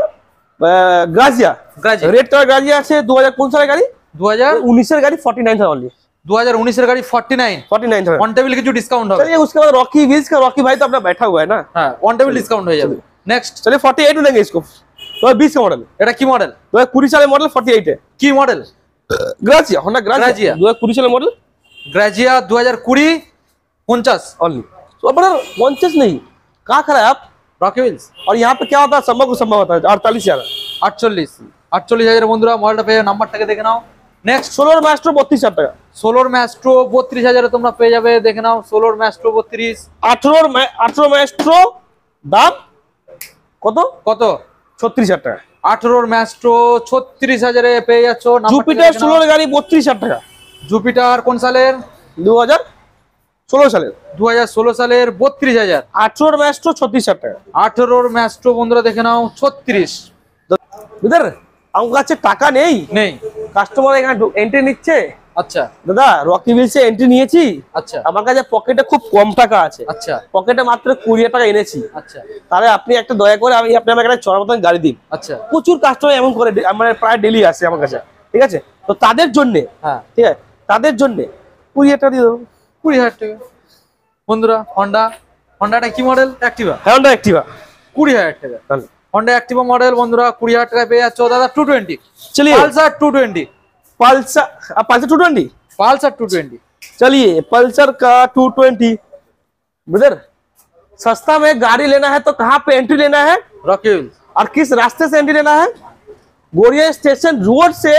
Grazia, Grazia. Red colour Grazia আছে, দু হাজার কোন সালের গাড়ি? দু হাজার উনিশের গাড়ি, ফর্টি নাইন থাউজেন্ড অনলি, दो हज़ार उन्नीस এর গাড়ি forty nine. Forty nine thousand. On table কিছু ডিসকাউন্ট হবে। चलिए उसके बाद रॉकी व्हील्स का, रॉकी भाई तो अपना बैठा हुआ है ना, হ্যাঁ অন টেবল ডিসকাউন্ট হয়ে যাবে। নেক্সট चलिए फोर्टी एट में देंगे इसको, दो हजार बीस का मॉडल, এটা কি মডেল? दो हजार कुड़ी साल मॉडल, फोर्टी एट है। কি model? Grazia, Honda Grazia, Grazia. दो हजार कुड़ी साल मॉडल গ্রাজিয়া दो हज़ार बीस पचास ओनली। तो अपना पॉन्चेस नहीं, कहाँ खड़ा है आप? Rocky wheels. और यहाँ पे क्या होता है, संभव को संभव होता है अड़तालीस हजार, আটচল্লিশ আটচল্লিশ হাজার বন্ধুরা মডেলটা পেয়ে নাম্বারটাকে দেখে নাও। নেক্সট सोलर मास्टर बत्तीस हजार टाका, সোলোর ম্যাস্ট্রো বত্রিশ হাজারে তোমরা পেয়ে যাবে, দেখে নাও সোলোর ম্যাস্ট্রো বত্রিশ। আঠারোর আঠারো মাস্ট্রো দাম কত? কত? ছত্রিশ হাজার টাকা। আঠারোর ম্যাস্ট্রো ছত্রিশ হাজারে পেয়ে যাচ্ছ। জুপিটার ষোলোর গাড়ি বত্রিশ হাজার টাকা, জুপিটার কোন সালের? দু হাজার ষোলো সালের, দু হাজার ষোলো সালের বত্রিশ হাজার। আঠারোর মাস্ট্রো ছত্রিশ হাজার টাকা। আঠারোর ম্যাস্ট্রো বন্ধুরা দেখে নাও ছত্রিশ। বুঝলেন, আমার কাছে টাকা নেই, নেই কাস্টমার এখানে এন্ট্রি নিচ্ছে, আচ্ছা দাদা রকি হুইলসে এন্ট্রি নিয়েছি, আচ্ছা আমার কাছে পকেটে খুব কম টাকা আছে, আচ্ছা পকেটে মাত্র কুড়ি হাজার টাকা এনেছি, আচ্ছা তাহলে আপনি একটা দয়া করে আমি আপনি আমাকে একটা চড়া মতন গাড়ি দিন। আচ্ছা প্রচুর কাস্টমার এমন করে, মানে প্রায় ডেলি আসে আমার কাছে, ঠিক আছে? তো তাদের জন্য, হ্যাঁ ঠিক আছে, তাদের জন্য কুড়ি হাজার টাকা দিয়ে দেবো। কুড়ি হাজার টাকা বন্ধুরা। হন্ডা, হন্ডাটা কি মডেল? অ্যাক্টিভা। হন্ডা অ্যাক্টিভা কুড়ি হাজার টাকা তাহলে হন্ডা অ্যাক্টিভা মডেল বন্ধুরা, কুড়ি হাজার টাকা পেয়ে যাচ্ছ দাদা। টু টোয়েন্টি चलिए Pulsar two twenty Pulsar, Pulsar two twenty, Pulsar two twenty चलिए पल्सर का टू ट्वेंटी। ब्रदर सस्ता में गाड़ी लेना है तो कहाँ पे एंट्री लेना है रॉकी व्हील्स, और किस रास्ते से एंट्री लेना है? गोरिया स्टेशन रोड से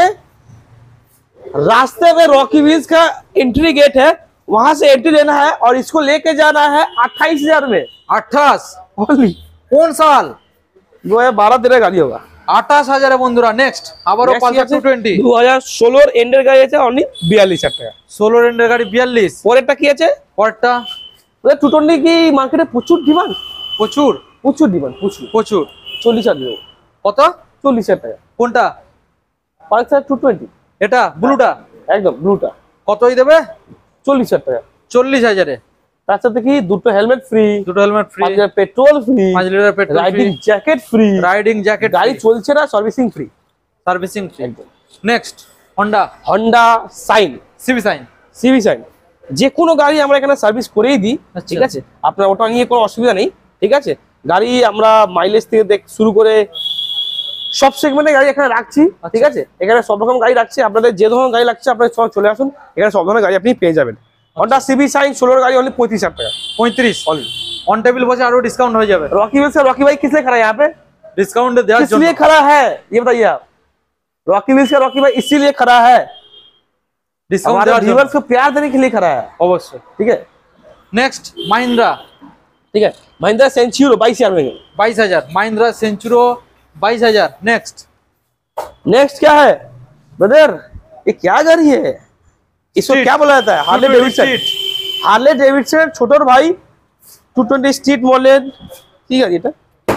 रास्ते में रॉकी व्हील्स का एंट्री गेट है, वहां से एंट्री लेना है और इसको लेके जाना है अट्ठाईस हजार में আঠাশ। ओनली। কোন সাল? दो हजार बारह तेरह गाड़ी होगा। আঠাশ হাজারে বন্ধুরা। নেক্সট আবারও পালসার টু টোয়েন্টি दो हजार ষোলোর এন্ডের গাড়ি আছে অনলি বিয়াল্লিশ হাজার টাকা। ষোলো রেন্ডের গাড়ি বিয়াল্লিশ। পরেরটা কি আছে? পরটা টু টোয়েন্টি কি মার্কেটে প্রচুর ডিমান্ড, প্রচুর প্রচুর ডিমান্ড, প্রচুর। প্রচুর। চল্লিশ হাজার দেবো, কত? চল্লিশ হাজার টাকা। কোনটা? পালসার টু টোয়েন্টি, এটা ব্লুটা একদম ব্লুটা, কতই দেবে? চল্লিশ হাজার টাকা। চল্লিশ হাজারে। তার সাথে কি দুটো হেলমেট ফ্রি, দুটো হেলমেট ফ্রি, পাঁচ হাজার পেট্রোল ফ্রি, পাঁচ litre petrol free, riding jacket free, riding jacket, গাড়ি চলছে না সার্ভিসিং ফ্রি, সার্ভিসিং ফ্রি। একদম। Next Honda Honda Shine, CB Shine. CB Shine, যে কোনো গাড়ি আমরা এখানে সার্ভিস করেই দিই, আচ্ছা। ঠিক আছে? আপনার ওটা নিয়ে কোনো অসুবিধা নেই, ঠিক আছে? গাড়ি আমরা মাইলেজ থেকে দেখ শুরু করে সব সেগমেন্টে গাড়ি এখানে রাখছি, ঠিক আছে? এখানে সব রকম গাড়ি রাখছি, আপনাদের যে ধরনের গাড়ি লাগছে আপনারা সব চলে আসুন, এখানে সব ধরনের গাড়ি আপনি পেয়ে যাবেন। হন্ডা সিভি সাইন ষোলোর গাড়ি অনলি পঁয়ত্রিশ হাজার টাকা। পঁয়ত্রিশ অনলি অন টেবিল বসে আরো ডিসকাউন্ট হয়ে যাবে। रॉकी व्हील्स का रॉकी भाई किस लिए खड़ा है यहाँ पे? ডিসকাউন্ট দেওয়ার किस জন্য। लिए खड़ा है ये बताइए आप? रॉकी व्हील्स का रॉकी भाई इसीलिए खड़ा है, ডিসকাউন্ট हमारे দেওয়ার জন্য व्यूअर्स को प्यार देने के लिए खड़ा है, অবশ্যই। ठीक है? নেক্সট মাহিন্দ্রা ठीक है, महिंद्रा सेंचुरो बाईस हजार में। বাইশ হাজার। মাহিন্দ্রা সেঞ্চুরো বাইশ হাজার। নেক্সট नेक्स्ट क्या है ब्रदर? ये क्या गाड़ी है? इसको Street. क्या बोला जाता है? Harley Davidson. हार्ले डेविडसन छोटोर भाई टू ट्वेंटी स्ट्रीट मॉडल की गाड़ी এটা?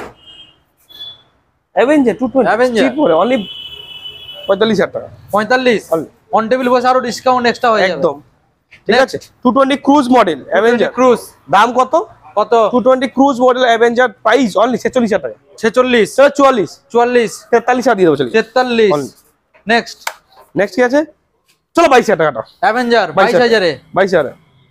Avenger two twenty Avenger। Street model only পঁয়তাল্লিশ হাজার টাকা। পঁয়তাল্লিশ। Only। অন টেবিল বসে আরো ডিসকাউন্ট এক্সট্রা হয়ে যাবে। একদম ঠিক Next। আছে। Two twenty cruise model Avenger, cruise দাম কত? কত? Two twenty cruise model Avenger price only ছেচল্লিশ হাজার টাকা। ছেচল্লিশ। চলো চুয়াল্লিশ, চুয়াল্লিশ। তেতাল্লিশ হাজার দিয়ে দেবো। চলি তেতাল্লিশ। Only। নেক্সট নেক্সট কি আছে? চলো বাইশ হাজার টাকাটা, অ্যাভেঞ্জার বাইশ হাজারে। বাইশ হাজার।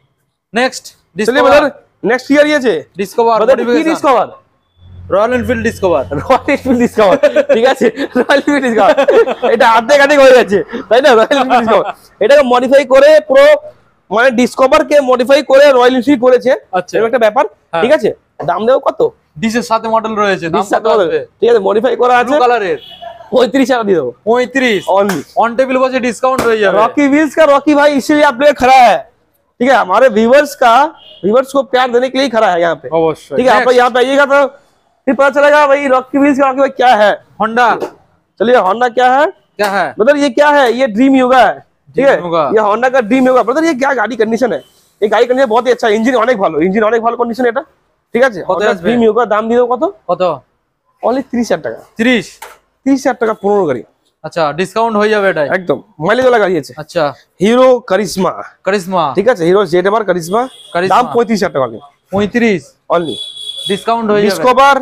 নেক্সট চলিए ডিসকভার। ব্রাদার নেক্সট কি গাড়ি আছে? ডিসকভার ব্রাদার কি modification. Discover? Royal Enfield Discover. Royal Enfield Discover, ঠিক আছে? রয়্যাল এনফিল্ড ডিসকভার এটা আর্ধেক আর্ধেক হয়ে গেছে, তাই না? রয়্যাল এনফিল্ড ডিসকভার এটাকে মডিফাই করে পুরো, মানে ডিসকভার কে মডিফাই করে রয়্যাল এনফিল্ড করেছে, আচ্ছা। এরকম একটা ব্যাপার, ঠিক আছে? দাম দেবো কত? ডিসের সাথে মডেল রয়েছে, দাম কত আসবে? ঠিক আছে, মডিফাই করা আছে, ব্লু কালারের। পঁয়ত্রিশ হাজার দিয়ে দেবো পঁয়ত্রিশ। অনলি। অন টেবিल बसे डिस्काउंट हो जाएगा। रॉकी व्हील्स का रॉकी भाई इसीलिए आप लोग खड़ा है, ठीक है? हमारे व्यूवर्स का, व्यूवर्स को प्यार देने के लिए खड़ा है यहाँ पे, अवश्य। ठीक है? आप यहाँ पे आइएगा तो फिर पता चलेगा भाई रॉकी व्हील्स का रॉकी भाई क्या है। होंडा चलिए होंडा क्या है क्या है? ब्रदर? ये क्या है? ये ड्रीम योगा है, ठीक है? Dream Yoga। ये होंडा का ड्रीम योगा। ब्रदर ये क्या गाड़ी कंडीशन है? ये गाड़ी कंडीशन बहुत ही अच्छा, इंजन অনেক ভালো, ইঞ্জিন অনেক ভালো কন্ডিশন এটা, ঠিক আছে? হোন্ডা আসবে? ড্রিম যোগা দাম দিয়ে দেবো কত? কত? অনলি ত্রিশ হাজার টাকা। ত্রিশ। ত্রিশ হাজার টাকা পনেরো গাড়ি, আচ্ছা ডিসকাউন্ট হয়ে যাবে এটাই। একদম মাইলেজ वाला গাড়ি আছে। আচ্ছা হিরো কারিশমা, কারিশমা। ঠিক আছে? Hero Z M R Karizma, Karizma. দাম পঁয়ত্রিশ হাজার টাকা পঁয়ত্রিশ। অনলি। ডিসকাউন্ট হয়ে যাবে। ডিসকভার,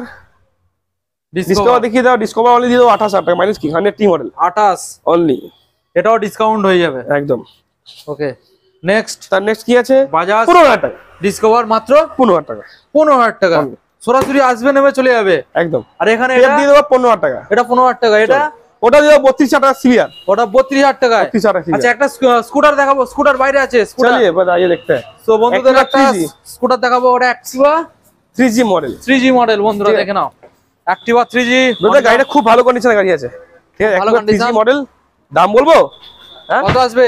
ডিসকভার ডিসকভার দেখিয়ে দাও। ডিসকভার অনলি দিয়ে দাও আঠাশ হাজার টাকা, মাইলেজ কি হান্ড্রেড টি মডেল আঠাশ। অনলি, এটাও ডিসকাউন্ট হয়ে যাবে একদম। ওকে। নেক্সট তার নেক্সট কি আছে? বাজাজ পনেরো হাজার টাকা। ডিসকভার মাত্র পনেরো হাজার টাকা, পনেরো হাজার টাকা। Only। সরাসরি আসবে নেমে চলে যাবে একদম। আর এখানে এটা এটা দিয়ে দেবো পনেরো হাজার টাকা। এটা পনেরো হাজার টাকা। এটা ওটা দিয়ে দেবো বত্রিশ হাজার টাকা সিভিয়ার, ওটা বত্রিশ হাজার টাকায়। বত্রিশ হাজার টাকা। আচ্ছা একটা স্কুটার দেখাবো, স্কুটার বাইরে আছে স্কুটার। চলিए बताइए देखते हैं। তো বন্ধুদের Activa একটা থ্রি জি। স্কুটার দেখাবো, ওটা Activa three G model, three G model. বন্ধুরা ঠিক আছে। দেখে নাও অ্যাক্টিভা থ্রি জি। ব্রদার গাড়িটা খুব ভালো কন্ডিশনের গাড়ি আছে, ঠিক আছে? ভালো একদম থ্রি জি condition। মডেল। দাম বলবো? হ্যাঁ কত আসবে?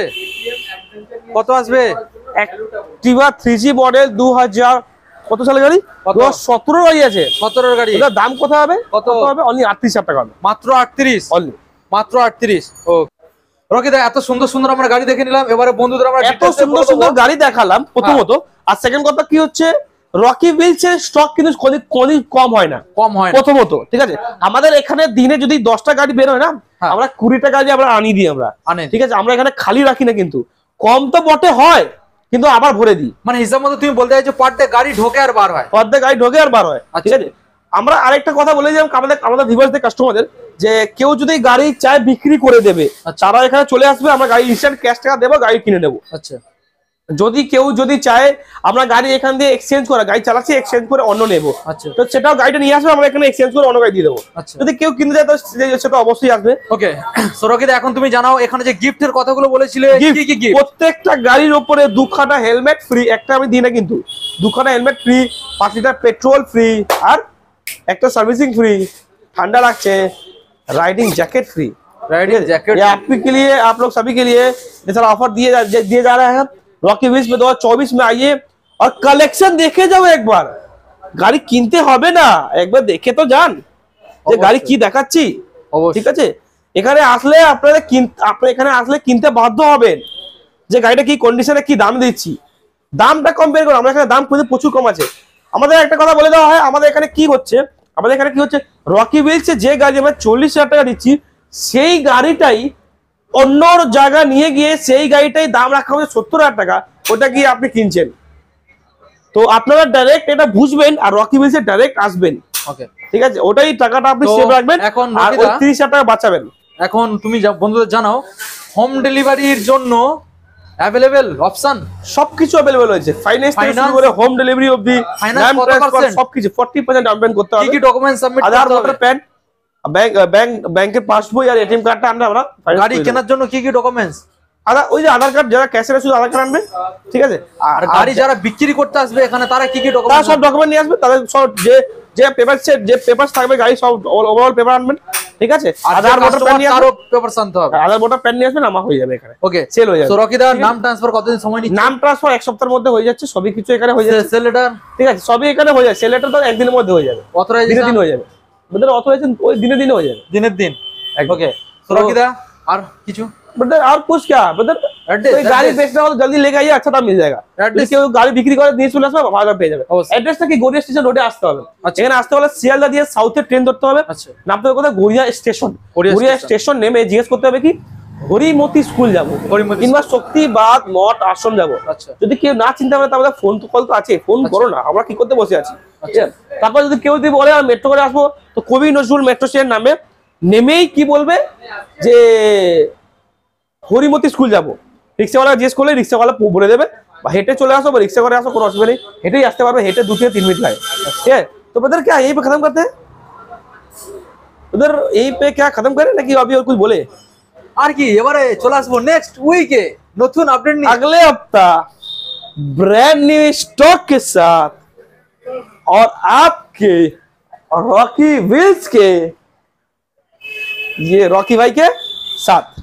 কত আসবে? অ্যাক্টিভা থ্রি জি মডেল দু হাজার কত সালের গাড়ি? কত? দু হাজার সতেরো গাড়ি আছে। সতেরোর গাড়ি। এটার দাম কত হবে? কত? হবে? অনলি আটত্রিশ হাজার টাকা হবে, মাত্র আটত্রিশ। অনলি মাত্র আটত্রিশ। ও রকি দা এত সুন্দর সুন্দর আমরা গাড়ি দেখে নিলাম, এবারে বন্ধুদের আমরা এত details এ সুন্দর বলে সুন্দর দেবো। গাড়ি দেখালাম প্রথমত, আর সেকেন্ড কথা কি হচ্ছে, রকি হুইলসের স্টক কিন্তু কোনদিন কোনদিন কম হয় না, কম হয় না। প্রথমত ঠিক আছে। আমাদের এখানে দিনে যদি দশটা গাড়ি বের হয় না, হ্যাঁ। আমরা কুড়িটা গাড়ি আমরা আনি দিই আমরা, আনেন। ঠিক আছে। আমরা এখানে খালি রাখি না, কিন্তু কম তো বটে হয়, কিন্তু আবার ভরে দিই। মানে হিসাব মতো তুমি বলতে চাইছো পার ডে গাড়ি ঢোকে আর বার হয়, অর্ধেক গাড়ি ঢোকে আর বার হয়, ঠিক আছে। আমরা আরেকটা কথা বলে যে আমাদের আমাদের ভিউয়ারদের কাস্টমারদের, যে কেউ যদি গাড়ি চায় বিক্রি করে দেবে, তারা এখানে চলে আসবে, আমরা গাড়ি ইনস্ট্যান্ট ক্যাশ টাকা দেবো, গাড়ি কিনে নেবো। আচ্ছা। যদি কেউ যদি চায় আমরা গাড়ি এখান দিয়ে এক্সচেঞ্জ করা, গাড়ি চালাচ্ছি এক্সচেঞ্জ করে অন্য নেবো, আচ্ছা। তো সেটাও গাড়িটা নিয়ে আসবে, আমরা এখানে এক্সচেঞ্জ করে অন্য গাড়ি দিয়ে দেবো। আচ্ছা। যদি কেউ কিনতে যায় তো সেটা অবশ্যই আসবে। ওকে, সো রকিদা এখন তুমি জানাও এখানে যে গিফটের কথাগুলো বলেছিলে, কি কি গিফট? প্রত্যেকটা গাড়ির উপরে দুখানা হেলমেট ফ্রি, একটা আমি দিই না কিন্তু, দুখানা হেলমেট फ्री, पाँच লিটার পেট্রোল फ्री, আর একটা সার্ভিসিং फ्री, ठंडा লাগছে, riding jacket free. Riding jacket ये आपके लिए, आप लोग सभी के लिए ये सारा ऑफर दिए जा, दिए जा रहे हैं रॉकी व्हील्स में। दो हज़ार चौबीस में आइए और कलेक्शन देखे जाओ एक बार, গাড়ি কিনতে হবে না, একবার দেখে তো যান যে গাড়ি কি দেখাচ্ছি, ঠিক আছে। এখানে আসলে আপনারা আপনি এখানে আসলে কিনতে বাধ্য হবেন যে গাড়িটা কি কন্ডিশনে, কি দাম দিচ্ছি, দামটা কম্পেয়ার করুন। আমরা এখানে দাম কিন্তু প্রচুর কম আছে। আমাদের একটা কথা বলে দেওয়া হয়, আমাদের এখানে কি হচ্ছে, আমাদের এখানে কি হচ্ছে, রকি হুইলসে যে গাড়ি আমরা চল্লিশ হাজার টাকা দিচ্ছি, সেই গাড়িটাই অন্য জায়গা নিয়ে গিয়ে সেই গাড়িটাই দাম রাখা হচ্ছে সত্তর হাজার টাকা, ওটা গিয়ে আপনি কিনছেন। তো আপনারা ডাইরেক্ট এটা বুঝবেন আর রকি হুইলসে ডাইরেক্ট আসবেন, ওকে, ঠিক আছে। ওটাই টাকাটা আপনি সেভ রাখবেন, এখন আর ওই ত্রিশ হাজার টাকা বাঁচাবেন। এখন তুমি বন্ধুদের জানাও হোম ডেলিভারির জন্য অ্যাভেলেবেল অপশন সবকিছু অ্যাভেলেবল হয়েছে, ফাইন্যান্স থেকে শুরু করে হোম ডেলিভারি অবধি, নাম ট্রান্সফার সবকিছু চল্লিশ পার্সেন্ট ডাউন পেমেন্ট করতে হবে। কি কি ডকুমেন্ট সাবমিট করতে হবে? Aadhaar, voter, PAN, bank bank ব্যাংকের পাসবই আর এটিএম কার্ডটা আমরা আমরা গাড়ি কেনার জন্য কি কি ডকুমেন্টস? আধার, ওই যে আধার কার্ড, যারা ক্যাশে শুধু আধার কার্ড আনবে, ঠিক আছে। আর গাড়ি যারা বিক্রি করতে আসবে এখানে তারা কি কি তারা ডকুমেন্ট? সব ডকুমেন্ট নিয়ে আসবে, তাদের সব যে যে পেপার সেট, যে পেপারস থাকবে গাড়ি সব ওভারঅল পেপার আনবেন, ঠিক আছে। আধার, ভোটার, প্যান নিয়ে আসবে, পেপার আনতে হবে। আধার, ভোটার, প্যান নিয়ে আসবেন, আমার হয়ে যাবে এখানে, ওকে, সেল হয়ে যাবে। সো রকিদা নাম ট্রান্সফার কতদিন সময় নিচ্ছে? নাম ট্রান্সফার এক সপ্তাহের মধ্যে হয়ে যাচ্ছে, সবই কিছু এখানে হয়ে যাচ্ছে। সেল লেটার, ঠিক আছে, সবই এখানে হয়ে যাচ্ছে। সেল লেটার তো একদিনের মধ্যে হয়ে যাবে, দিনে অথরাইজেশন দিন হয়ে যাবে, আমাদের অথরাইজেশন ওই দিনে দিনে হয়ে যাবে, দিনের দিন। ওকে, সো রকিদা আর কিছু ब्रदर और कुछ क्या ब्रदर, कोई गाड़ी बेचना हो तो जल्दी लेके आइए, अच्छा दाम मिल जाएगा। যদি কেউ গাড়ি বিক্রি করে নিয়ে চলে আসবে, ভালো পেয়ে যাবে। অ্যাড্রেসটা কি, গড়িয়া স্টেশন রোডে আসতে হবে। এখানে আসতে হলে শিয়ালদা দিয়ে সাউথে ট্রেন ধরতে হবে, নামতে হবে কোথায়, গড়িয়া স্টেশন। গড়িয়া স্টেশন নেমে জিজ্ঞেস করতে হবে কি হরিমতি স্কুল যাবো কিংবা শক্তিবাদ মঠ আশ্রম যাবো। যদি কেউ না চিন্তা করে তাহলে ফোন তো কল তো আছে, ফোন করো না, আমরা কি করতে বসে আছি। তারপর যদি কেউ যদি বলে আর মেট্রো করে আসবো, তো কবি নজরুল মেট্রো স্টেশন নামে নেমেই কি বলবে যে হরিমতি স্কুল যাবো, রিক্সাওয়ালা জিজ্ঞেস করলে রিক্সাওয়ালা বলে দেবে, বা হেঁটে চলে আসো বা রিক্সা করে আসো, কোনো অসুবিধা নেই, হেঁটেই আসতে पारबे, हेटे दो से तीन मिनट लगे। ठीक है, तो ब्रदर क्या यहीं पे खत्म करते हैं उधर, यहीं पे क्या खत्म करें ना कि अभी और कुछ बोले? আর কি এবারে চলে আসবো নেক্সট উইকে নতুন আপডেট নিয়ে, अगले हफ्ता ब्रांड न्यू स्टॉक के साथ और आपके रॉकी व्हील्स के ये रॉकी भाई के साथ।